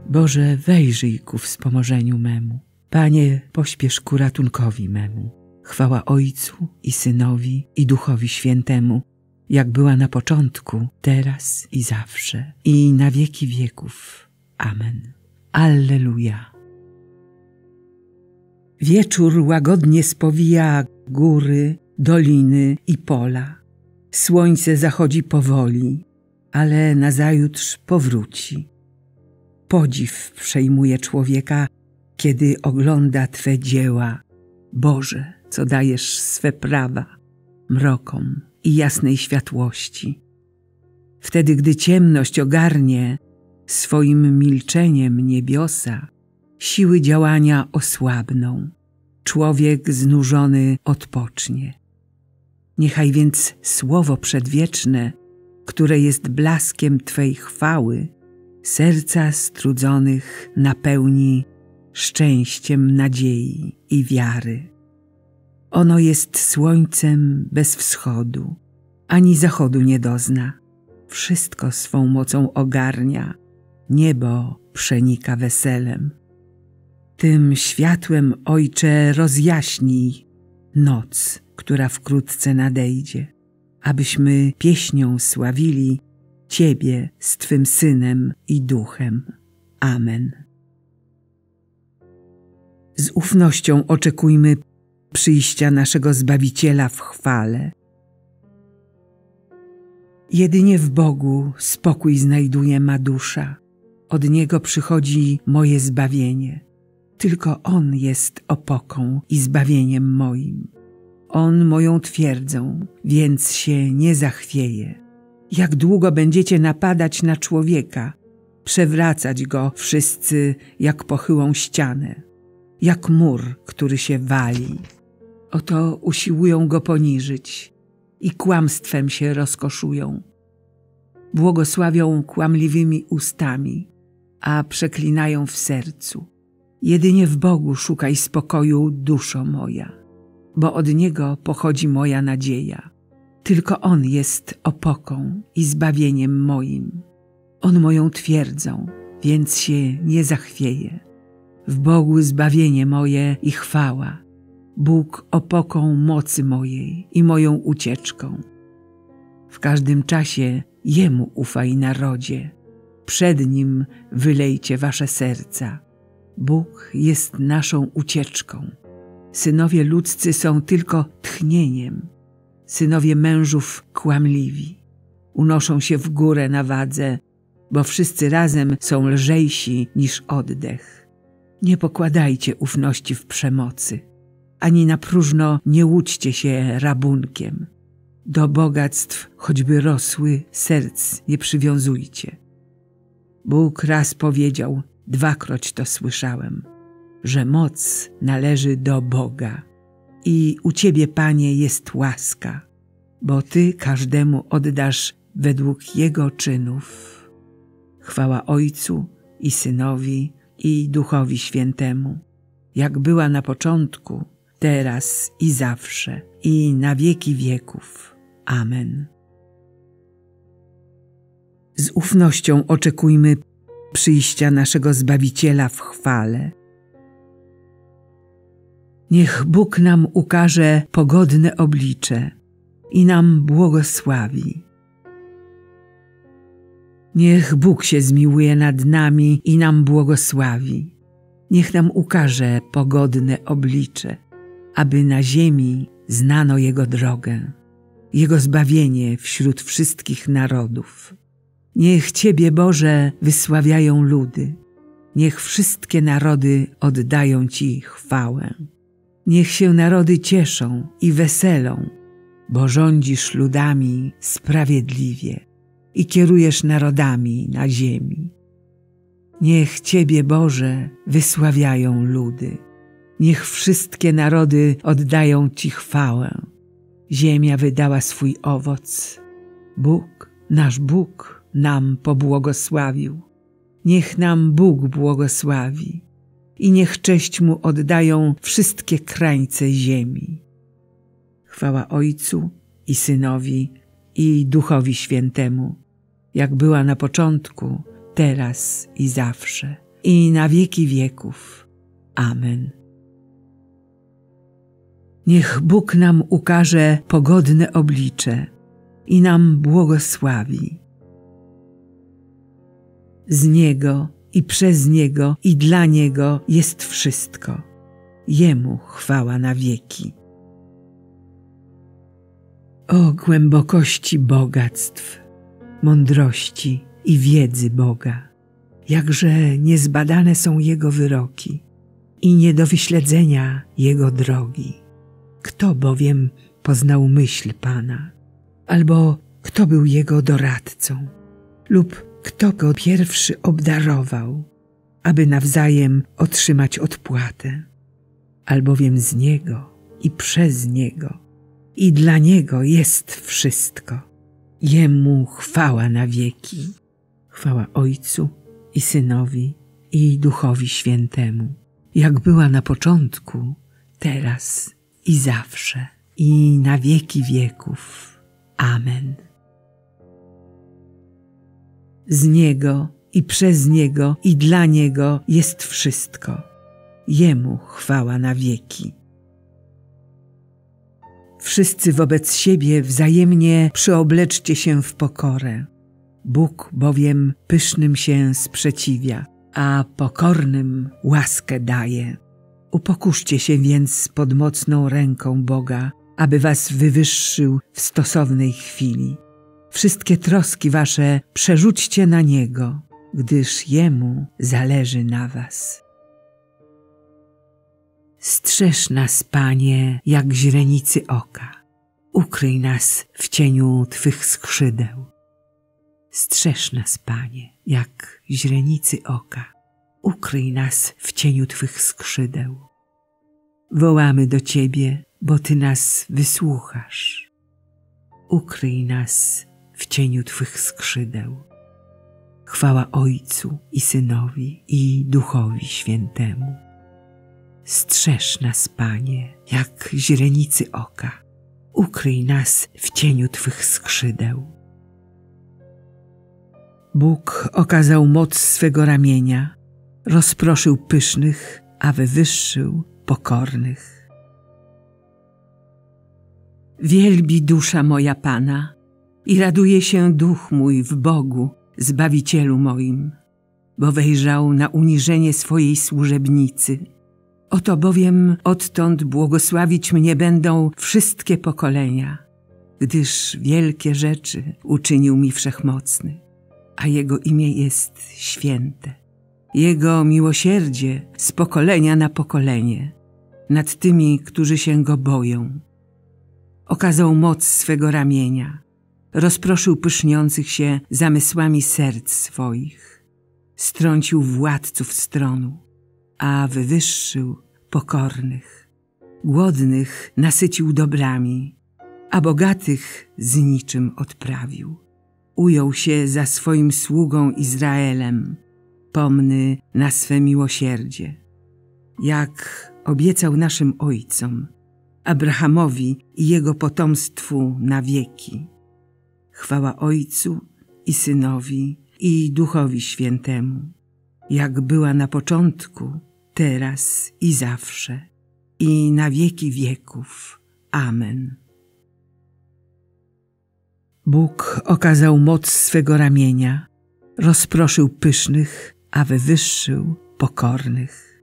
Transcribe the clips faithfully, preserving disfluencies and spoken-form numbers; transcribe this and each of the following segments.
Boże, wejrzyj ku wspomożeniu memu. Panie, pośpiesz ku ratunkowi memu. Chwała Ojcu i Synowi i Duchowi Świętemu, jak była na początku, teraz i zawsze, i na wieki wieków. Amen. Alleluja. Wieczór łagodnie spowija góry, doliny i pola. Słońce zachodzi powoli, ale nazajutrz powróci. Podziw przejmuje człowieka, kiedy ogląda Twe dzieła. Boże, co dajesz swe prawa mrokom i jasnej światłości. Wtedy, gdy ciemność ogarnie swoim milczeniem niebiosa, siły działania osłabną. Człowiek znużony odpocznie. Niechaj więc słowo przedwieczne, które jest blaskiem Twej chwały, serca strudzonych napełni szczęściem nadziei i wiary. Ono jest słońcem bez wschodu, ani zachodu nie dozna. Wszystko swą mocą ogarnia, niebo przenika weselem. Tym światłem, Ojcze, rozjaśnij noc, która wkrótce nadejdzie, abyśmy pieśnią sławili Ciebie z Twym Synem i Duchem. Amen. Z ufnością oczekujmy przyjścia naszego Zbawiciela w chwale. Jedynie w Bogu spokój znajduje ma dusza. Od Niego przychodzi moje zbawienie. Tylko On jest opoką i zbawieniem moim. On moją twierdzą, więc się nie zachwieje. Jak długo będziecie napadać na człowieka, przewracać go wszyscy jak pochyłą ścianę, jak mur, który się wali. Oto usiłują go poniżyć i kłamstwem się rozkoszują. Błogosławią kłamliwymi ustami, a przeklinają w sercu. Jedynie w Bogu szukaj spokoju, duszo moja, bo od Niego pochodzi moja nadzieja. Tylko On jest opoką i zbawieniem moim. On moją twierdzą, więc się nie zachwieje. W Bogu zbawienie moje i chwała. Bóg opoką mocy mojej i moją ucieczką. W każdym czasie Jemu ufaj, narodzie. Przed Nim wylejcie wasze serca. Bóg jest naszą ucieczką. Synowie ludzcy są tylko tchnieniem. Synowie mężów kłamliwi. Unoszą się w górę na wadze, bo wszyscy razem są lżejsi niż oddech. Nie pokładajcie ufności w przemocy, ani na próżno nie łudźcie się rabunkiem. Do bogactw, choćby rosły, serc nie przywiązujcie. Bóg raz powiedział, dwakroć to słyszałem, że moc należy do Boga. I u Ciebie, Panie, jest łaska, bo Ty każdemu oddasz według jego czynów. Chwała Ojcu i Synowi i Duchowi Świętemu, jak była na początku, teraz i zawsze, i na wieki wieków. Amen. Z ufnością oczekujmy przyjścia naszego Zbawiciela w chwale. Niech Bóg nam ukaże pogodne oblicze i nam błogosławi. Niech Bóg się zmiłuje nad nami i nam błogosławi. Niech nam ukaże pogodne oblicze, aby na ziemi znano Jego drogę, Jego zbawienie wśród wszystkich narodów. Niech Ciebie, Boże, wysławiają ludy. Niech wszystkie narody oddają Ci chwałę. Niech się narody cieszą i weselą, bo rządzisz ludami sprawiedliwie i kierujesz narodami na ziemi. Niech Ciebie, Boże, wysławiają ludy. Niech wszystkie narody oddają Ci chwałę. Ziemia wydała swój owoc. Bóg, nasz Bóg, nam pobłogosławił. Niech nam Bóg błogosławi i niech cześć Mu oddają wszystkie krańce ziemi. Chwała Ojcu i Synowi i Duchowi Świętemu, jak była na początku, teraz i zawsze, i na wieki wieków. Amen. Niech Bóg nam ukaże pogodne oblicze i nam błogosławi. Z Niego i przez Niego i dla Niego jest wszystko. Jemu chwała na wieki. O głębokości bogactw, mądrości i wiedzy Boga, jakże niezbadane są Jego wyroki i nie do wyśledzenia Jego drogi. Kto bowiem poznał myśl Pana, albo kto był Jego doradcą, lub kto Go pierwszy obdarował, aby nawzajem otrzymać odpłatę, albowiem z Niego i przez Niego i dla Niego jest wszystko. Jemu chwała na wieki. Chwała Ojcu i Synowi i Duchowi Świętemu, jak była na początku, teraz i zawsze, i na wieki wieków. Amen. Z Niego i przez Niego i dla Niego jest wszystko. Jemu chwała na wieki. Wszyscy wobec siebie wzajemnie przyobleczcie się w pokorę. Bóg bowiem pysznym się sprzeciwia, a pokornym łaskę daje. Upokurzcie się więc pod mocną ręką Boga, aby was wywyższył w stosownej chwili. Wszystkie troski wasze przerzućcie na Niego, gdyż Jemu zależy na was. Strzeż nas, Panie, jak źrenicy oka. Ukryj nas w cieniu Twych skrzydeł. Strzeż nas, Panie, jak źrenicy oka. Ukryj nas w cieniu Twych skrzydeł. Wołamy do Ciebie, bo Ty nas wysłuchasz. Ukryj nas w cieniu Twych skrzydeł. Chwała Ojcu i Synowi i Duchowi Świętemu. Strzeż nas, Panie, jak źrenicy oka. Ukryj nas w cieniu Twych skrzydeł. Bóg okazał moc swego ramienia, rozproszył pysznych, a wywyższył pokornych. Wielbi dusza moja Pana i raduje się duch mój w Bogu, Zbawicielu moim, bo wejrzał na uniżenie swojej służebnicy. Oto bowiem odtąd błogosławić mnie będą wszystkie pokolenia, gdyż wielkie rzeczy uczynił mi Wszechmocny, a Jego imię jest święte. Jego miłosierdzie z pokolenia na pokolenie nad tymi, którzy się Go boją. Okazał moc swego ramienia, rozproszył pyszniących się zamysłami serc swoich, strącił władców stronu, a wywyższył pokornych. Głodnych nasycił dobrami, a bogatych z niczym odprawił. Ujął się za swoim sługą Izraelem, pomny na swe miłosierdzie, jak obiecał naszym ojcom, Abrahamowi i jego potomstwu na wieki. Chwała Ojcu i Synowi i Duchowi Świętemu, jak była na początku, teraz i zawsze, i na wieki wieków. Amen. Bóg okazał moc swego ramienia, rozproszył pysznych, a wywyższył pokornych.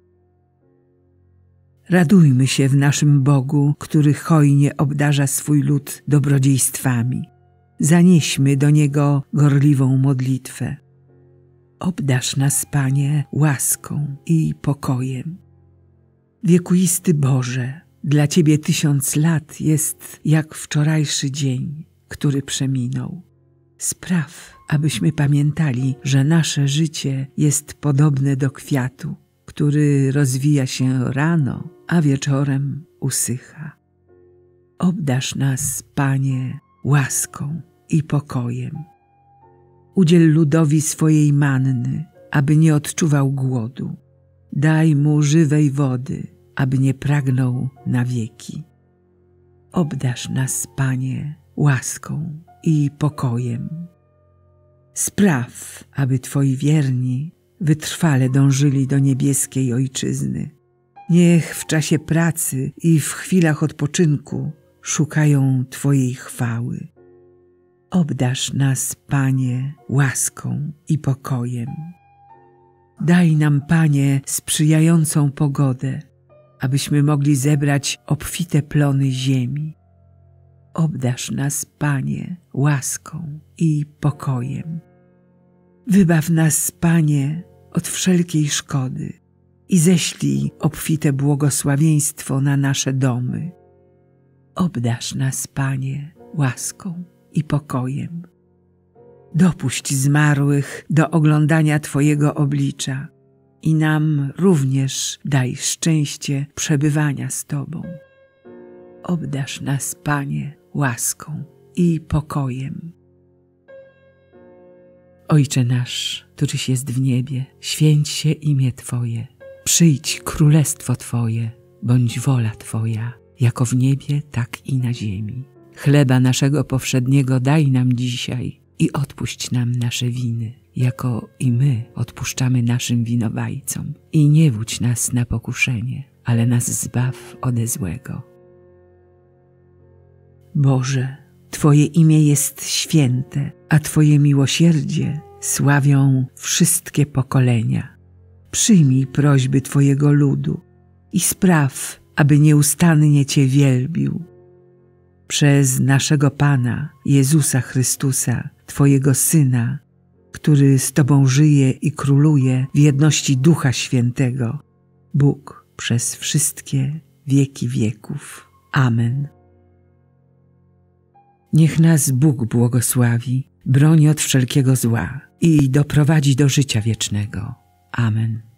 Radujmy się w naszym Bogu, który hojnie obdarza swój lud dobrodziejstwami. Zanieśmy do Niego gorliwą modlitwę. Obdarz nas, Panie, łaską i pokojem. Wiekuisty Boże, dla Ciebie tysiąc lat jest jak wczorajszy dzień, który przeminął. Spraw, abyśmy pamiętali, że nasze życie jest podobne do kwiatu, który rozwija się rano, a wieczorem usycha. Obdarz nas, Panie, łaską i pokojem. Udziel ludowi swojej manny, aby nie odczuwał głodu. Daj mu żywej wody, aby nie pragnął na wieki. Obdarz nas, Panie, łaską i pokojem. Spraw, aby Twoi wierni wytrwale dążyli do niebieskiej Ojczyzny. Niech w czasie pracy i w chwilach odpoczynku szukają Twojej chwały. Obdarz nas, Panie, łaską i pokojem. Daj nam, Panie, sprzyjającą pogodę, abyśmy mogli zebrać obfite plony ziemi. Obdarz nas, Panie, łaską i pokojem. Wybaw nas, Panie, od wszelkiej szkody i ześlij obfite błogosławieństwo na nasze domy. Obdarz nas, Panie, łaską i pokojem. Dopuść zmarłych do oglądania Twojego oblicza i nam również daj szczęście przebywania z Tobą. Obdarz nas, Panie, łaską i pokojem. Ojcze nasz, któryś jest w niebie, święć się imię Twoje. Przyjdź królestwo Twoje, bądź wola Twoja, jako w niebie, tak i na ziemi. Chleba naszego powszedniego daj nam dzisiaj i odpuść nam nasze winy, jako i my odpuszczamy naszym winowajcom. I nie wódź nas na pokuszenie, ale nas zbaw ode złego. Boże, Twoje imię jest święte, a Twoje miłosierdzie sławią wszystkie pokolenia. Przyjmij prośby Twojego ludu i spraw, aby nieustannie Cię wielbił. Przez naszego Pana, Jezusa Chrystusa, Twojego Syna, który z Tobą żyje i króluje w jedności Ducha Świętego, Bóg przez wszystkie wieki wieków. Amen. Niech nas Bóg błogosławi, broni od wszelkiego zła i doprowadzi do życia wiecznego. Amen.